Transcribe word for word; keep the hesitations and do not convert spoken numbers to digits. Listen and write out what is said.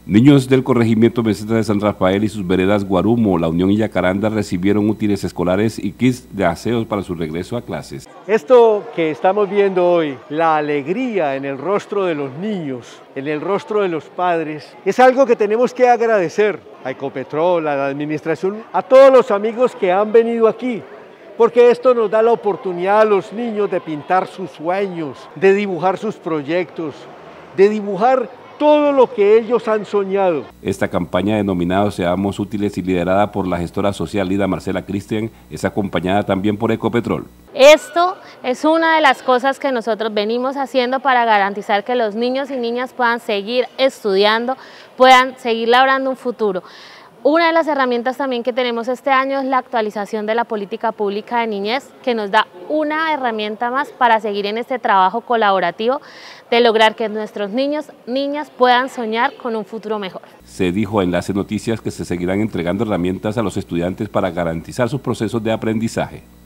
Niños del corregimiento Meseta de San Rafael y sus veredas Guarumo, La Unión y Yacaranda recibieron útiles escolares y kits de aseo para su regreso a clases. Esto que estamos viendo hoy, la alegría en el rostro de los niños, en el rostro de los padres, es algo que tenemos que agradecer a Ecopetrol, a la administración, a todos los amigos que han venido aquí, porque esto nos da la oportunidad a los niños de pintar sus sueños, de dibujar sus proyectos, de dibujar todo lo que ellos han soñado. Esta campaña denominada Seamos Útiles y liderada por la gestora social Lida Marcela Cristian es acompañada también por Ecopetrol. Esto es una de las cosas que nosotros venimos haciendo para garantizar que los niños y niñas puedan seguir estudiando, puedan seguir labrando un futuro. Una de las herramientas también que tenemos este año es la actualización de la política pública de niñez, que nos da una herramienta más para seguir en este trabajo colaborativo de lograr que nuestros niños, niñas puedan soñar con un futuro mejor. Se dijo en Enlace Noticias que se seguirán entregando herramientas a los estudiantes para garantizar sus procesos de aprendizaje.